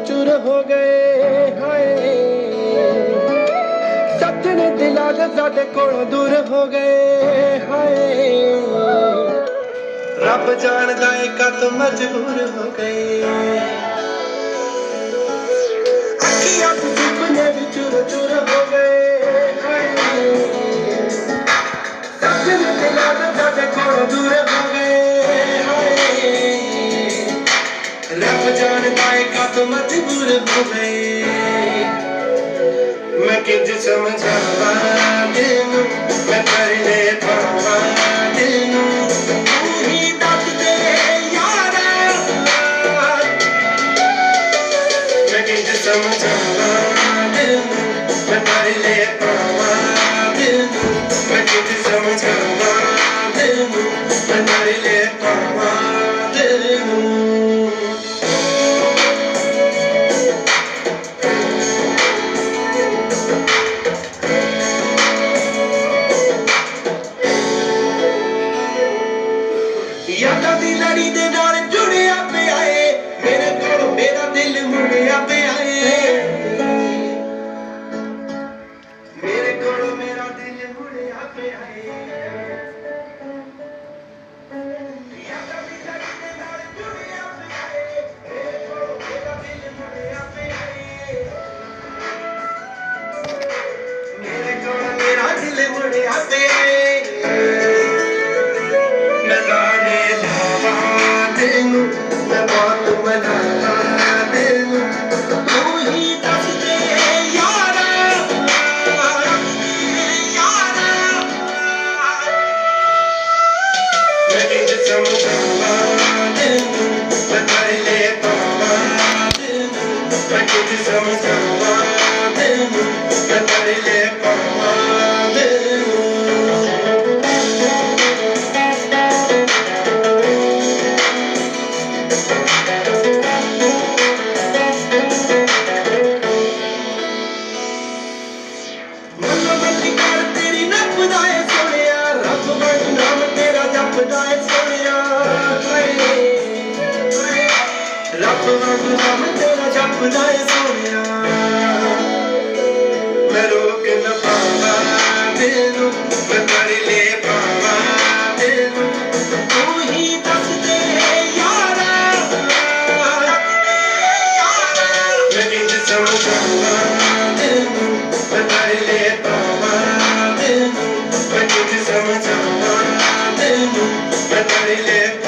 चूर हो गए हाय सच ने दिला दे साडे कोलों दूर हो गए हाय रब जानदा है कद मजबूर हो गए अखियां ते सुपने भी चूर चूर हो गए हाय सच ने दिला दे साडे कोलों दूर हो गए हाय रब जानदा है कद मजबूर हो गए मैं किंज समझावा दिल नूं मैं कर ले पावा दिल नूं तू ही दस दे यारा मैं किंज समझावा दिल नूं मैं कर ले पावा दिल नूं मैं किंज समझावा दिल नूं मैं कर ले पावा दिल नूं यादा दी लड़ी दे नाल जुड़िया पे आए मेरे कोलों मेरा दिल मुड़िया पे आए मेरे कोलों मेरा दिल मुड़िया पे आए यादा दी लड़ी दे नाल जुड़िया पे आए मेरे कोलों मेरा दिल मुड़िया पे आए मेरे कोलों मेरा दिल मुड़िया पे आए मैं बहुत मनाता दिल तू ही दस दे यारा मैं किंज समझावा दिल मैं कर ले पावा दिल मैं किंज समझावा दिल मैं कर ले पावा दिल नाम तेरा जपदा है सोनिया मैं रोक न पावा दिल नूं मैं कर ले पावा दिल नूं तू ही दस दे यारा मैं किंज समझावा दिल नूं मैं कर ले पावा दिल नूं मैं किंज समझावा दिल नूं मैं कर ले